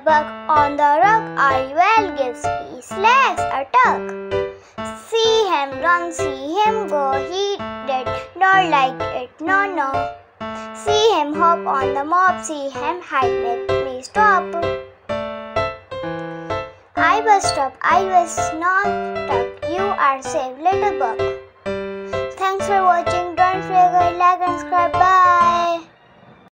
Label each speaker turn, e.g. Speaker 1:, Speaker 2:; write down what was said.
Speaker 1: bug on the rug. I well gives his legs a tug. See him run, see him go, he did not like it, no. See him hop on the mop, see him hide, make me stop. I was stop, I was not stuck, you are safe little bug.